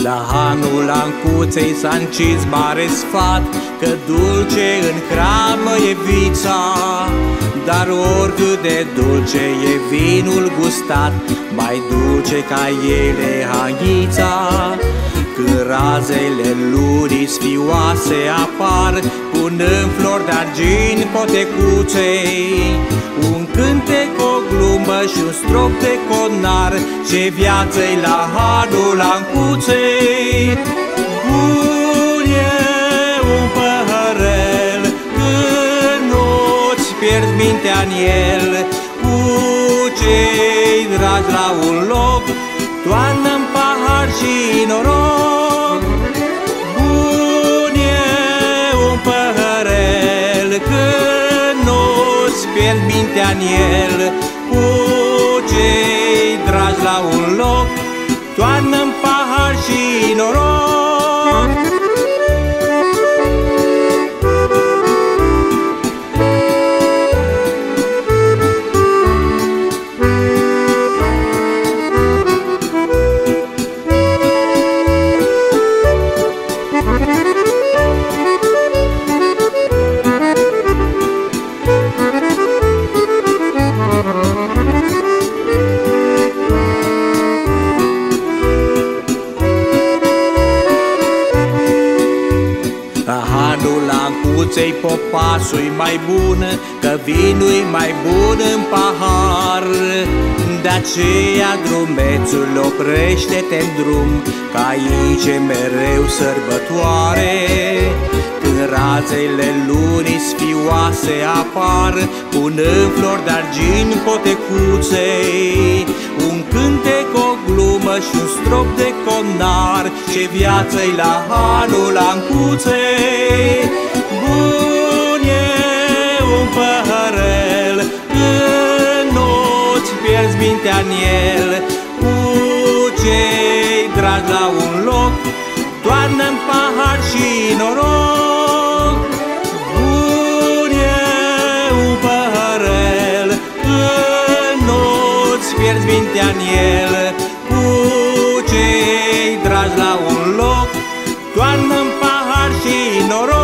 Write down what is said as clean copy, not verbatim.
La hanul ancuței s-a încis mare sfat, că dulce în cramă e vița. Dar oricât de dulce e vinul gustat, mai dulce ca ele hanghița. Când razele lunii sfioase apar, punând flori de-argint potecuței, un cântec, o glumă și un strop de conar, ce viață-i la hanul ancuței. Bun e un păhărel când nu-ți pierzi mintea-n el, cu cei dragi la un loc, toarnă-n pahar și noroc. Bun e un păhărel când nu-ți pierzi mintea-n el, cu cei dragi la un loc, toarnă-n pahar și noroc. Hanul ancuței popasul-i mai bun, că vinul-i mai bun în pahar. De-aceea drumețul oprește-te-n drum, că aici e mereu sărbătoare. Când razele lunii sfioase apar, punând flori de-argint potecuței, un cântec, o glumă și un strop de conar, ce viață-i la hanul ancuței. Bun e un păhărel când nu-ți pierzi mintea-n el, cu cei dragi la un loc, toarnă-n pahar și noroc. Bun e un păhărel când nu-ți pierzi mintea-n el, cu cei dragi la un loc, toarnă-n pahar și noroc.